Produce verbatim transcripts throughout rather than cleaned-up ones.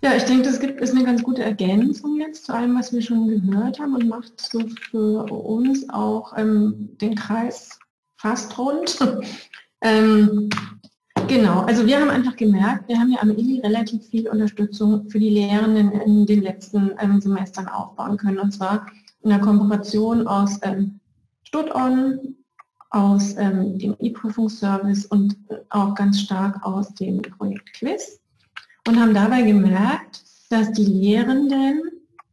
Ja, ich denke, das gibt, ist eine ganz gute Ergänzung jetzt zu allem, was wir schon gehört haben und macht so für uns auch ähm, den Kreis fast rund. ähm, genau, also wir haben einfach gemerkt, wir haben ja am I L I relativ viel Unterstützung für die Lehrenden in den letzten ähm, Semestern aufbauen können, und zwar in der Kooperation aus ähm, StudOn, aus ähm, dem E-Prüfungsservice und auch ganz stark aus dem Projekt Quiz. Und haben dabei gemerkt, dass die Lehrenden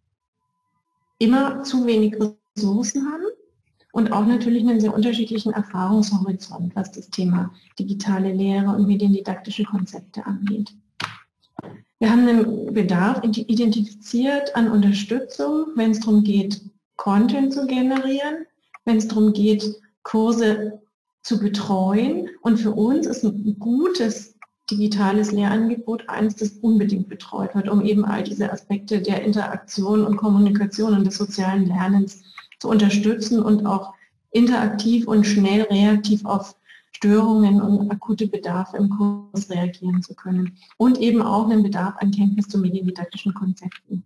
immer zu wenig Ressourcen haben und auch natürlich einen sehr unterschiedlichen Erfahrungshorizont, was das Thema digitale Lehre und mediendidaktische Konzepte angeht. Wir haben einen Bedarf identifiziert an Unterstützung, wenn es darum geht, Content zu generieren, wenn es darum geht, Kurse zu betreuen. Und für uns ist ein gutes digitales Lehrangebot eines, das unbedingt betreut wird, um eben all diese Aspekte der Interaktion und Kommunikation und des sozialen Lernens zu unterstützen und auch interaktiv und schnell reaktiv auf Störungen und akute Bedarfe im Kurs reagieren zu können. Und eben auch einen Bedarf an Kenntnis zu mediendidaktischen Konzepten.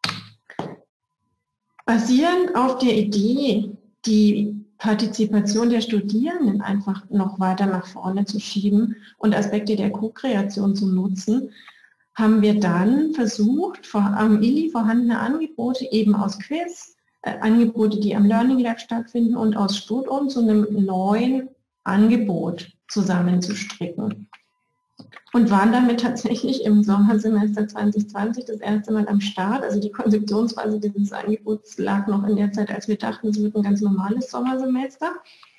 Basierend auf der Idee, die Partizipation der Studierenden einfach noch weiter nach vorne zu schieben und Aspekte der Co-Kreation zu nutzen, haben wir dann versucht, am I L I vorhandene Angebote eben aus Quiz, äh, Angebote, die am Learning Lab stattfinden, und aus StudOn zu einem neuen Angebot zusammenzustricken. Und waren damit tatsächlich im Sommersemester zwanzig zwanzig das erste Mal am Start. Also die Konzeptionsphase dieses Angebots lag noch in der Zeit, als wir dachten, es wird ein ganz normales Sommersemester.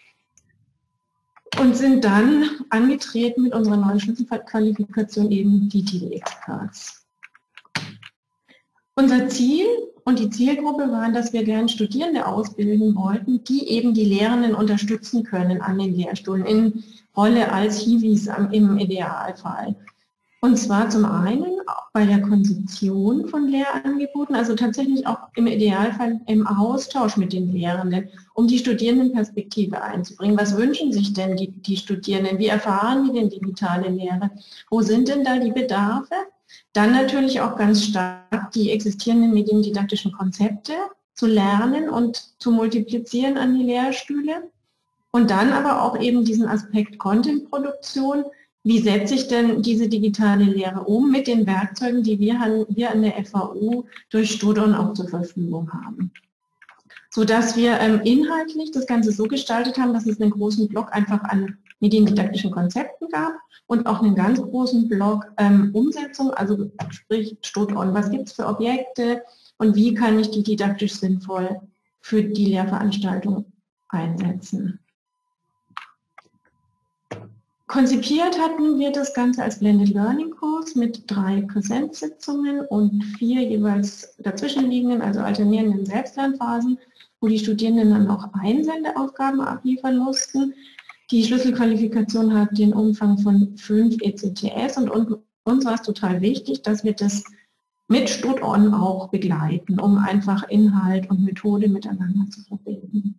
Und sind dann angetreten mit unserer neuen Schlüsselqualifikation, eben die T D-Experts. Unser Ziel und die Zielgruppe waren, dass wir gerne Studierende ausbilden wollten, die eben die Lehrenden unterstützen können an den Lehrstuhlen in Rolle als Hiwis im Idealfall. Und zwar zum einen bei der Konzeption von Lehrangeboten, also tatsächlich auch im Idealfall im Austausch mit den Lehrenden, um die Studierendenperspektive einzubringen. Was wünschen sich denn die, die Studierenden? Wie erfahren die denn digitale Lehre? Wo sind denn da die Bedarfe? Dann natürlich auch ganz stark die existierenden mediendidaktischen Konzepte zu lernen und zu multiplizieren an die Lehrstühle. Und dann aber auch eben diesen Aspekt Content-Produktion. Wie setze ich denn diese digitale Lehre um mit den Werkzeugen, die wir hier an der F A U durch StudOn auch zur Verfügung haben? Sodass wir ähm, inhaltlich das Ganze so gestaltet haben, dass es einen großen Block einfach an mediendidaktischen Konzepten gab und auch einen ganz großen Block ähm, Umsetzung, also sprich StudOn. Was gibt es für Objekte und wie kann ich die didaktisch sinnvoll für die Lehrveranstaltung einsetzen? Konzipiert hatten wir das Ganze als Blended Learning Kurs mit drei Präsenzsitzungen und vier jeweils dazwischenliegenden, also alternierenden Selbstlernphasen, wo die Studierenden dann auch Einsendeaufgaben abliefern mussten. Die Schlüsselqualifikation hat den Umfang von fünf E C T S und uns war es total wichtig, dass wir das mit StudOn auch begleiten, um einfach Inhalt und Methode miteinander zu verbinden.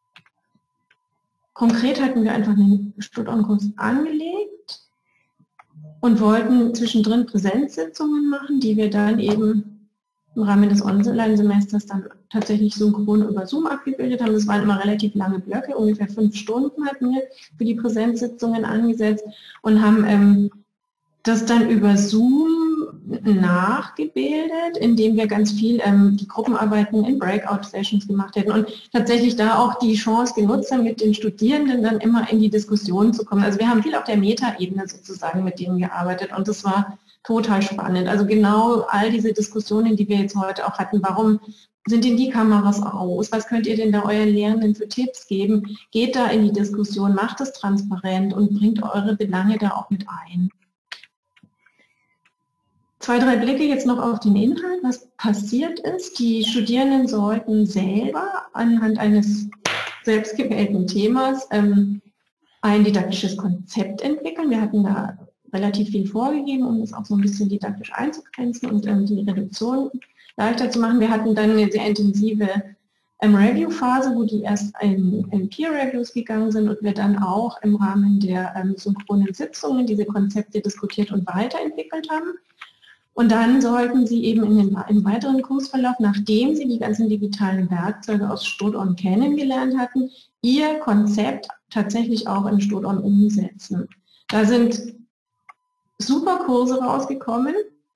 Konkret hatten wir einfach einen StudOn-Kurs angelegt und wollten zwischendrin Präsenzsitzungen machen, die wir dann eben im Rahmen des Online-Semesters dann tatsächlich synchron über Zoom abgebildet haben. Das waren immer relativ lange Blöcke, ungefähr fünf Stunden hatten wir für die Präsenzsitzungen angesetzt und haben ähm, das dann über Zoom nachgebildet, indem wir ganz viel ähm, die Gruppenarbeiten in Breakout-Sessions gemacht hätten und tatsächlich da auch die Chance genutzt haben, mit den Studierenden dann immer in die Diskussion zu kommen. Also wir haben viel auf der Meta-Ebene sozusagen mit denen gearbeitet und das war total spannend. Also genau all diese Diskussionen, die wir jetzt heute auch hatten, warum sind denn die Kameras aus? Was könnt ihr denn da euren Lehrenden für Tipps geben? Geht da in die Diskussion, macht es transparent und bringt eure Belange da auch mit ein. Zwei, drei Blicke jetzt noch auf den Inhalt, was passiert ist. Die Studierenden sollten selber anhand eines selbstgewählten Themas ähm, ein didaktisches Konzept entwickeln. Wir hatten da relativ viel vorgegeben, um das auch so ein bisschen didaktisch einzugrenzen und ähm, die Reduktion leichter zu machen. Wir hatten dann eine sehr intensive ähm, Review-Phase, wo die erst in, in Peer-Reviews gegangen sind und wir dann auch im Rahmen der ähm, synchronen Sitzungen diese Konzepte diskutiert und weiterentwickelt haben. Und dann sollten Sie eben in den, im weiteren Kursverlauf, nachdem Sie die ganzen digitalen Werkzeuge aus StudOn kennengelernt hatten, Ihr Konzept tatsächlich auch in StudOn umsetzen. Da sind super Kurse rausgekommen.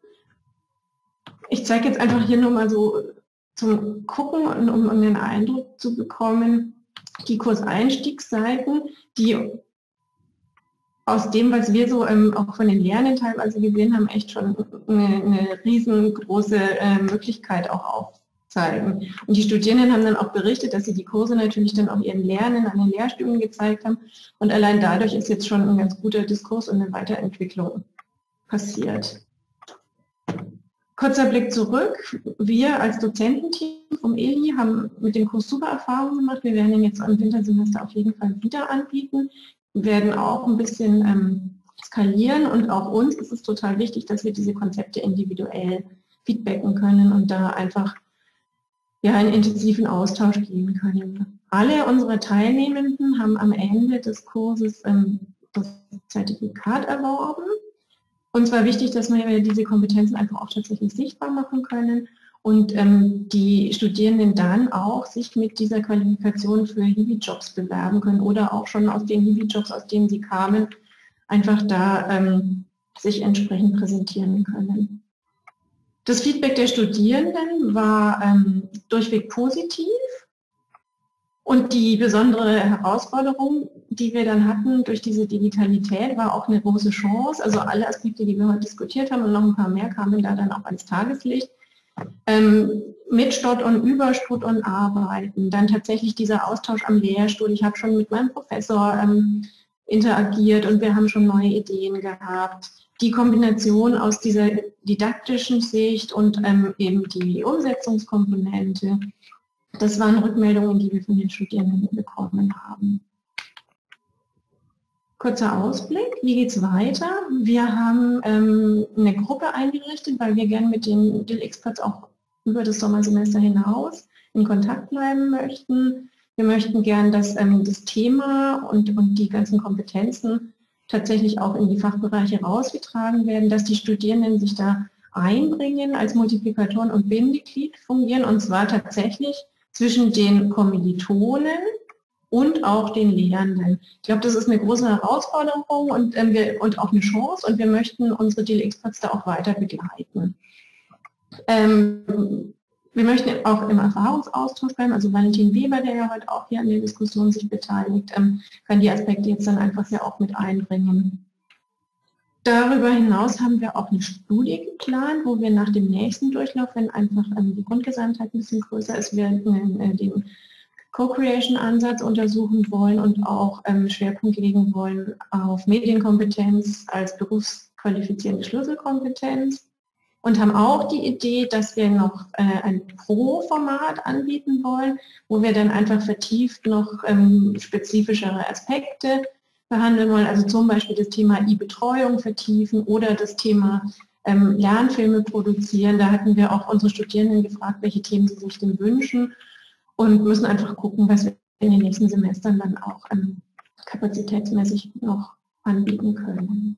Ich zeige jetzt einfach hier nur mal so zum Gucken und um, um den Eindruck zu bekommen, die Kurseinstiegsseiten, die aus dem, was wir so ähm, auch von den Lernenden teilweise gesehen haben, echt schon eine, eine riesengroße äh, Möglichkeit auch aufzeigen. Und die Studierenden haben dann auch berichtet, dass sie die Kurse natürlich dann auch ihren Lernenden an den Lehrstühlen gezeigt haben. Und allein dadurch ist jetzt schon ein ganz guter Diskurs und eine Weiterentwicklung passiert. Kurzer Blick zurück. Wir als Dozententeam vom E L I haben mit dem Kurs super Erfahrungen gemacht. Wir werden ihn jetzt im Wintersemester auf jeden Fall wieder anbieten. Wir werden auch ein bisschen ähm, skalieren und auch uns ist es total wichtig, dass wir diese Konzepte individuell feedbacken können und da einfach ja, in intensiven Austausch gehen können. Alle unsere Teilnehmenden haben am Ende des Kurses ähm, das Zertifikat erworben. Uns war wichtig, dass wir diese Kompetenzen einfach auch tatsächlich sichtbar machen können und ähm, die Studierenden dann auch sich mit dieser Qualifikation für Hiwi-Jobs bewerben können oder auch schon aus den Hiwi-Jobs, aus denen sie kamen, einfach da ähm, sich entsprechend präsentieren können. Das Feedback der Studierenden war ähm, durchweg positiv. Und die besondere Herausforderung, die wir dann hatten durch diese Digitalität, war auch eine große Chance. Also alle Aspekte, die wir heute diskutiert haben und noch ein paar mehr, kamen da dann auch ans Tageslicht. Ähm, mit StudOn, über StudOn arbeiten, dann tatsächlich dieser Austausch am Lehrstuhl. Ich habe schon mit meinem Professor ähm, interagiert und wir haben schon neue Ideen gehabt. Die Kombination aus dieser didaktischen Sicht und ähm, eben die Umsetzungskomponente, das waren Rückmeldungen, die wir von den Studierenden bekommen haben. Kurzer Ausblick, wie geht es weiter? Wir haben ähm, eine Gruppe eingerichtet, weil wir gerne mit den D I L-Experts auch über das Sommersemester hinaus in Kontakt bleiben möchten. Wir möchten gern, dass ähm, das Thema und, und die ganzen Kompetenzen tatsächlich auch in die Fachbereiche rausgetragen werden, dass die Studierenden sich da einbringen, als Multiplikatoren und Bindeglied fungieren, und zwar tatsächlich zwischen den Kommilitonen und auch den Lehrenden. Ich glaube, das ist eine große Herausforderung und, ähm, wir, und auch eine Chance, und wir möchten unsere D I L-Experts da auch weiter begleiten. Ähm, wir möchten auch im Erfahrungsaustausch bleiben, also Valentin Weber, der ja heute auch hier an der Diskussion sich beteiligt, ähm, kann die Aspekte jetzt dann einfach ja auch mit einbringen. Darüber hinaus haben wir auch eine Studie geplant, wo wir nach dem nächsten Durchlauf, wenn einfach ähm, die Grundgesamtheit ein bisschen größer ist, wir äh, den Co-Creation-Ansatz untersuchen wollen und auch ähm, Schwerpunkt legen wollen auf Medienkompetenz als berufsqualifizierende Schlüsselkompetenz und haben auch die Idee, dass wir noch äh, ein Pro-Format anbieten wollen, wo wir dann einfach vertieft noch ähm, spezifischere Aspekte behandeln wollen, also zum Beispiel das Thema E-Betreuung vertiefen oder das Thema ähm, Lernfilme produzieren. Da hatten wir auch unsere Studierenden gefragt, welche Themen sie sich denn wünschen, und müssen einfach gucken, was wir in den nächsten Semestern dann auch ähm, kapazitätsmäßig noch anbieten können.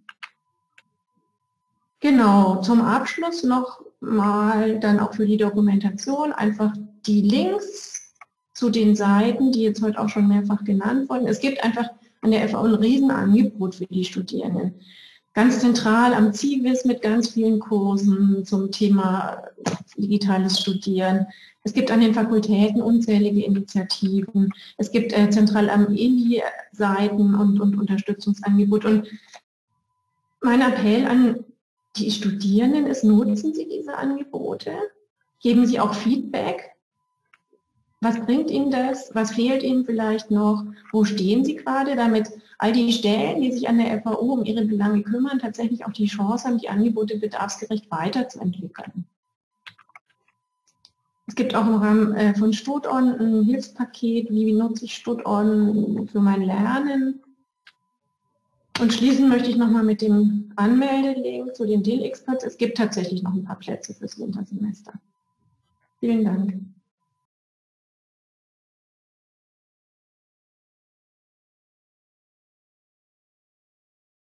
Genau, zum Abschluss noch mal dann auch für die Dokumentation einfach die Links zu den Seiten, die jetzt heute auch schon mehrfach genannt wurden. Es gibt einfach an der F A U ein Riesenangebot für die Studierenden. Ganz zentral am CIVIS mit ganz vielen Kursen zum Thema digitales Studieren. Es gibt an den Fakultäten unzählige Initiativen. Es gibt äh, zentral am E L I Seiten und, und Unterstützungsangebote. Und mein Appell an die Studierenden ist, nutzen Sie diese Angebote, geben Sie auch Feedback. Was bringt Ihnen das? Was fehlt Ihnen vielleicht noch? Wo stehen Sie gerade, damit all die Stellen, die sich an der F A U um ihre Belange kümmern, tatsächlich auch die Chance haben, die Angebote bedarfsgerecht weiterzuentwickeln? Es gibt auch im Rahmen von StudOn ein Hilfspaket, wie nutze ich StudOn für mein Lernen. Und schließen möchte ich nochmal mit dem Anmeldelink zu den D I L-Experts. Es gibt tatsächlich noch ein paar Plätze fürs Wintersemester. Vielen Dank.